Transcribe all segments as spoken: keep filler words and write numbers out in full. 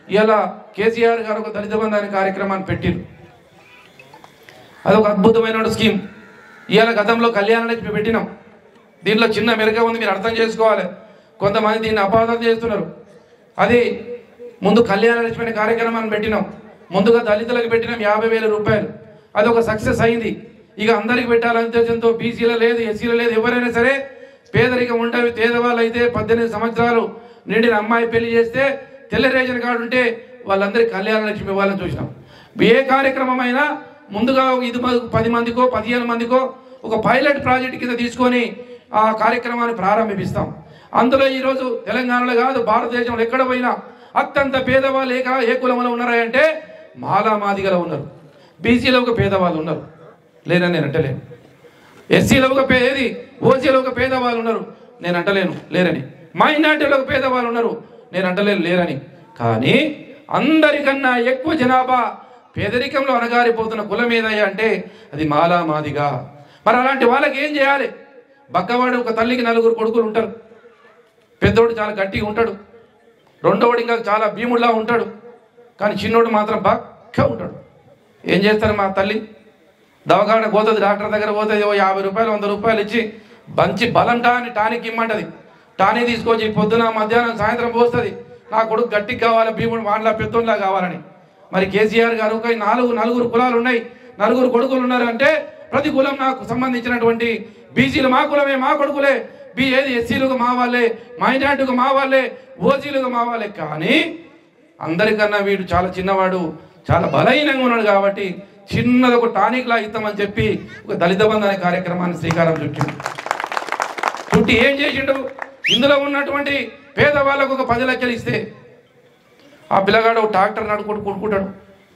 ఇలా కేసీఆర్ గారు ఒక దళిత బంధు అనే కార్యక్రమాన్ని పెట్టిరు. అదొక అద్భుతమైన స్కీమ్. ఇవాళ గతంలో కళ్యాణ లక్ష్మి పెట్టినాం. దీనిలో చిన్న మెరుగ ఉంది, మీరు అర్థం చేసుకోవాలి. కొంతమంది దీన్ని అపార్థం చేస్తున్నారు. అది ముందు కళ్యాణ లక్ష్మి అనే కార్యక్రమాన్ని పెట్టినాం. ముందుగా దళితులకు పెట్టినాం యాభై వేల రూపాయలు. అది ఒక సక్సెస్ అయింది. ఇక అందరికి పెట్టాలనే ఉద్దేశంతో బీసీలో లేదు, ఎస్సీలో లేదు, ఎవరైనా సరే పేదరికం ఉంటే పేదవాళ్ళు అయితే పద్దెనిమిది సంవత్సరాలు నిండిన అమ్మాయి పెళ్లి చేస్తే తెల్ల రేషన్ కార్డు ఉంటే వాళ్ళందరికీ కళ్యాణ లక్ష్మి ఇవ్వాలని చూసినాం. ఏ కార్యక్రమం అయినా ముందుగా ఇది పది మందికో పదిహేను మందికో ఒక పైలట్ ప్రాజెక్ట్ కింద తీసుకొని ఆ కార్యక్రమాన్ని ప్రారంభిస్తాం. అందులో ఈరోజు తెలంగాణలో కాదు భారతదేశంలో ఎక్కడ పోయినా అత్యంత పేదవాళ్ళు ఏ ఏ కులంలో ఉన్నారంటే మాలా మాదిగలో ఉన్నారు. బీసీలో ఒక పేదవాళ్ళు ఉన్నారు, లేదని నేను అంటలేను. ఎస్సీలో ఒక పేది ఓసీలో ఒక పేదవాళ్ళు ఉన్నారు, నేను అంటలేను లేరని. మైనార్టీలో ఒక పేదవాళ్ళు ఉన్నారు, నేను అంటలేను లేరని. కానీ అందరికన్నా ఎక్కువ జనాభా పేదరికంలో అనగారిపోతున్న కులం ఏదయ్యా అంటే అది మాలా మాదిగా. మరి అలాంటి వాళ్ళకి ఏం చేయాలి? బక్కవాడు ఒక తల్లికి నలుగురు కొడుకులు ఉంటారు. పెద్దోడు చాలా గట్టిగా ఉంటాడు, రెండోడు ఇంకా చాలా భీముడిలా ఉంటాడు, కానీ చిన్నోడు మాత్రం బక్క ఉంటాడు. ఏం చేస్తారు? మా తల్లి దవాఖాన పోతుంది, డాక్టర్ దగ్గర పోతుంది, ఓ యాభై రూపాయలు వంద రూపాయలు ఇచ్చి మంచి బలం టాని టానిక్ ఇమ్మంటది. టానిక్ తీసుకొచ్చి పొద్దున మధ్యాహ్నం సాయంత్రం పోస్తుంది. నా కొడుకు గట్టికి కావాలి, భీముడు వాడిలా పెద్దోళ్ళలా కావాలని. మరి కేసీఆర్ గారు నాలుగు నలుగురు కులాలు ఉన్నాయి, నలుగురు కొడుకులు ఉన్నారు అంటే ప్రతి కులం నాకు సంబంధించినటువంటి బీసీలు మా కులమే, మా కొడుకులే, బి ఏది ఎస్సీలుగా మా వాళ్ళే, మైనార్టీగా మా వాళ్ళే, ఓసీలుగా మా వాళ్ళే. కానీ అందరికన్నా వీడు చాలా చిన్నవాడు, చాలా బలహీనంగా ఉన్నాడు కాబట్టి చిన్నది ఒక టానిక్లా ఇస్తామని చెప్పి ఒక దళిత బంధు అనే కార్యక్రమాన్ని శ్రీకారం చుట్టిండు. చుట్టి ఏం చేసిండు? ఇందులో ఉన్నటువంటి పేదవాళ్ళకు ఒక పది లక్షలు ఇస్తే ఆ పిల్లగాడు ఒక ట్రాక్టర్ నడుకుంటూ కొనుక్కుంటాడు,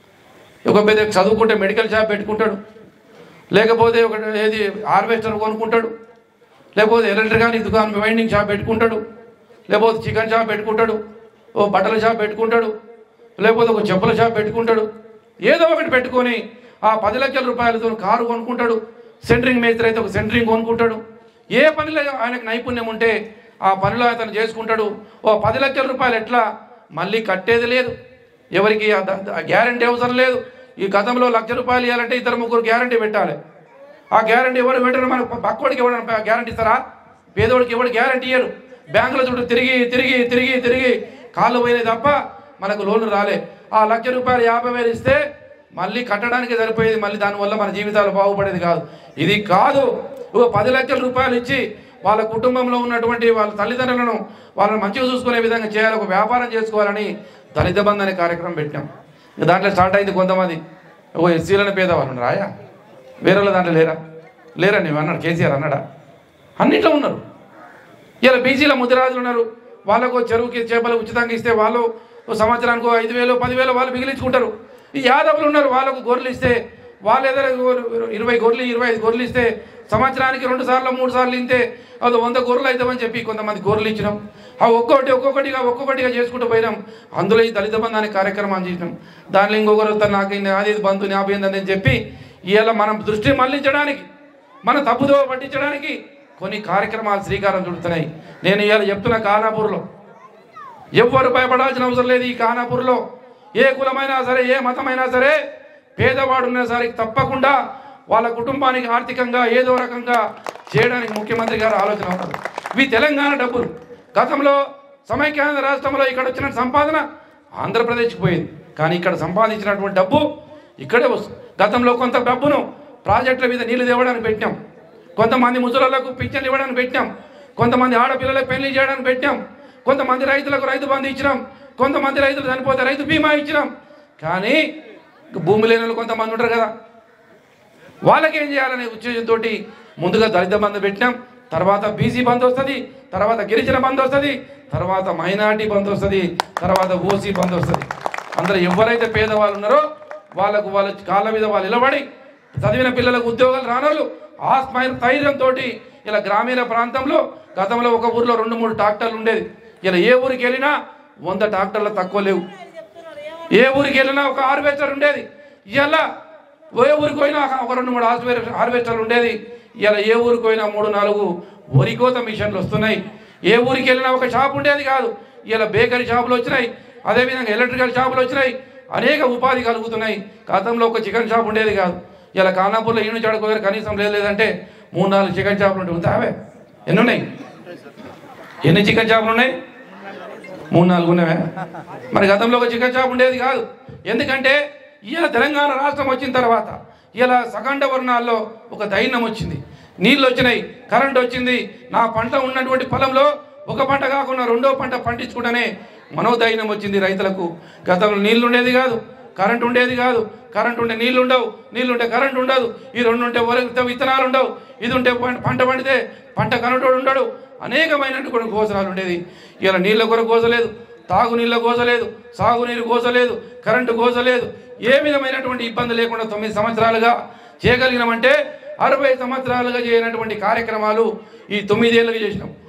ఒక పెద్ద చదువుకుంటే మెడికల్ షాప్ పెట్టుకుంటాడు, లేకపోతే ఒక ఏది హార్వెస్టర్ కొనుక్కుంటాడు, లేకపోతే ఎలక్ట్రికానిక్ దుకాణం వైండింగ్ షాప్ పెట్టుకుంటాడు, లేకపోతే చికెన్ షాప్ పెట్టుకుంటాడు, ఓ బట్టల షాప్ పెట్టుకుంటాడు, లేకపోతే ఒక చెప్పుల షాప్ పెట్టుకుంటాడు. ఏదో ఒకటి పెట్టుకొని ఆ పది లక్షల రూపాయలతో కారు కొనుక్కుంటాడు, సెంటరింగ్ మేస్త్రి అయితే ఒక సెంటరింగ్ కొనుక్కుంటాడు. ఏ పనిలో ఆయనకు నైపుణ్యం ఉంటే ఆ పనిలో అతను చేసుకుంటాడు. ఓ పది లక్షల రూపాయలు ఎట్లా మళ్ళీ కట్టేది లేదు, ఎవరికి గ్యారంటీ అవసరం లేదు. ఈ గతంలో లక్ష రూపాయలు ఇవ్వాలంటే ఇద్దరు ముగ్గురు గ్యారంటీ పెట్టాలి. ఆ గ్యారంటీ ఎవరు పెట్టరు? మన పక్కోడికి ఎవరైనా గ్యారంటీ ఇస్తారా? పేదోడికి ఎవరు గ్యారంటీ ఇయ్యరు. బ్యాంకుల చుట్టూ తిరిగి తిరిగి తిరిగి తిరిగి కాళ్ళు పోయినాయి తప్ప మనకు లోన్లు రాలే. ఆ లక్ష రూపాయలు యాభై వేలు ఇస్తే మళ్ళీ కట్టడానికి సరిపోయేది, మళ్ళీ దానివల్ల మన జీవితాలు బాగుపడేది కాదు. ఇది కాదు, ఒక పది లక్షల రూపాయలు ఇచ్చి వాళ్ళ కుటుంబంలో ఉన్నటువంటి వాళ్ళ తల్లిదండ్రులను వాళ్ళని మంచిగా చూసుకునే విధంగా చేయాలి, ఒక వ్యాపారం చేసుకోవాలని దళిత బంధు అనే కార్యక్రమం పెట్టాం. దాంట్లో స్టార్ట్ అయింది. కొంతమంది ఓ ఎస్సీలను పేదవాళ్ళు రాయా, వేరే దాంట్లో లేరా? లేరా నువ్వు అన్నాడు కేసీఆర్ అన్నాడా? అన్నింటిలో ఉన్నారు. ఇలా బీసీల ముద్రరాజులు ఉన్నారు, వాళ్ళకు చెరువుకి చేపలు ఉచితంగా ఇస్తే వాళ్ళు సంవత్సరానికి ఐదు వేలు పదివేలు వాళ్ళు మిగిలించుకుంటారు. ఈ యాదవులు ఉన్నారు, వాళ్ళకు గొర్రెలు ఇస్తే వాళ్ళు ఏదైనా ఇరవై గొర్రెలు ఇరవై ఐదు గొర్రెలు ఇస్తే సంవత్సరానికి రెండు సార్లు మూడు సార్లు ఇంతే అది వంద గొర్రెలు అవుతామని చెప్పి కొంతమంది గొర్రెలు ఇచ్చినాం. ఆ ఒక్కొక్కటి ఒక్కొక్కటిగా ఒక్కొక్కటిగా చేసుకుంటూ పోయినాం. అందులో ఈ దళిత బంధు అనే కార్యక్రమాన్ని చేసినాం. దానిలో ఇంకొకరు వస్తారు, నాకు నాది బంధు నాపోయిందని చెప్పి ఇవాళ మనం దృష్టి మళ్లించడానికి, మన తప్పుదో పట్టించడానికి కొన్ని కార్యక్రమాలు శ్రీకారం చుడుతున్నాయి. నేను ఇవాళ చెప్తున్నా, ఖానాపూర్లో ఎవ్వరు భయపడాల్సిన అవసరం లేదు. ఈ ఖానాపూర్లో ఏ కులమైనా సరే, ఏ మతమైనా సరే, పేదవాడు ఉన్న సరే తప్పకుండా వాళ్ళ కుటుంబానికి ఆర్థికంగా ఏదో రకంగా చేయడానికి ముఖ్యమంత్రి గారు ఆలోచన ఉన్నారు. ఇవి తెలంగాణ డబ్బులు. గతంలో సమైక్యాంధ్ర రాష్ట్రంలో ఇక్కడ వచ్చిన సంపాదన ఆంధ్రప్రదేశ్కి పోయింది, కానీ ఇక్కడ సంపాదించినటువంటి డబ్బు ఇక్కడే వస్తుంది. గతంలో కొంత డబ్బును ప్రాజెక్టుల మీద నీళ్లు తేవడానికి పెట్టాం, కొంతమంది ముసలులకు పింఛన్లు ఇవ్వడానికి పెట్టాం, కొంతమంది ఆడపిల్లలకు పెళ్లి చేయడానికి పెట్టాం, కొంతమంది రైతులకు రైతు బంధు ఇచ్చినాం, కొంతమంది రైతులు చనిపోతే రైతు బీమా ఇచ్చినాం. కానీ భూమి లేని వాళ్ళు కొంతమంది ఉంటారు కదా, వాళ్ళకేం చేయాలనే ఉద్దేశంతో ముందుగా దళిత బంధు పెట్టినాం. తర్వాత బీసీ బంధు వస్తుంది, తర్వాత గిరిజన బంధు వస్తుంది, తర్వాత మైనార్టీ బంధు వస్తుంది, తర్వాత ఓసీ బంధు వస్తుంది. అందరూ ఎవరైతే పేదవాళ్ళు ఉన్నారో వాళ్ళకు వాళ్ళ కాళ్ళ మీద వాళ్ళు నిలబడి చదివిన పిల్లలకు ఉద్యోగాలు రానోళ్ళు ఆత్మ ధైర్యంతో ఇలా గ్రామీణ ప్రాంతంలో గతంలో ఒక ఊరిలో రెండు మూడు ట్రాక్టర్లు ఉండేది. ఇలా ఏ ఊరికి వెళ్ళినా వంద ట్రాక్టర్లు తక్కువ లేవు. ఏ ఊరికి వెళ్ళినా ఒక హార్వెస్టర్ ఉండేది. ఇలా ఏ ఊరికి పోయినా ఒక రెండు మూడు హార్వెస్టర్లు ఉండేది. ఇలా ఏ ఊరికి పోయినా మూడు నాలుగు వరికోత మిషన్లు వస్తున్నాయి. ఏ ఊరికి వెళ్ళినా ఒక షాప్ ఉండేది కాదు, ఇలా బేకరీ షాపులు వచ్చినాయి. అదేవిధంగా ఎలక్ట్రికల్ షాపులు వచ్చినాయి, అనేక ఉపాధి కలుగుతున్నాయి. గతంలో ఒక చికెన్ షాప్ ఉండేది కాదు. ఇలా ఖానాపూర్లో ఈ నుంచి అడుగు కనీసం లేదు లేదంటే మూడు నాలుగు చికెన్ షాపులు ఉంటాయి. ఉంటావే ఎన్ని ఉన్నాయి? ఎన్ని చికెన్ షాపులు ఉన్నాయి? మూడు నాలుగు ఉన్నావే. మరి గతంలో ఒక చికెన్ షాప్ ఉండేది కాదు. ఎందుకంటే ఇలా తెలంగాణ రాష్ట్రం వచ్చిన తర్వాత ఇలా సగండ వర్ణాల్లో ఒక దైన్యం వచ్చింది. నీళ్ళు వచ్చినాయి, కరెంట్ వచ్చింది. నా పంట ఉన్నటువంటి పొలంలో ఒక పంట కాకుండా రెండో పంట పండించుకుంటేనే మనోధైర్యం వచ్చింది రైతులకు. గతంలో నీళ్ళు ఉండేది కాదు, కరెంట్ ఉండేది కాదు. కరెంట్ ఉంటే నీళ్ళు ఉండవు, నీళ్ళు ఉంటే కరెంట్ ఉండదు. ఈ రెండు ఉంటే వరకు విత్తనాలు ఉండవు. ఇది ఉంటే పంట పండితే పంట కనుటోడు ఉండడు. అనేకమైనటువంటి గోసరాలు ఉండేది. ఇలా నీళ్ళ కొరకు గోసలేదు, తాగునీళ్ళ గోసలేదు, సాగునీరు గోసలేదు, కరెంటు గోసలేదు. ఏ విధమైనటువంటి ఇబ్బంది లేకుండా తొమ్మిది సంవత్సరాలుగా చేయగలిగినామంటే అరవై సంవత్సరాలుగా చేయనటువంటి కార్యక్రమాలు ఈ తొమ్మిదేళ్ళకి చేసినాం.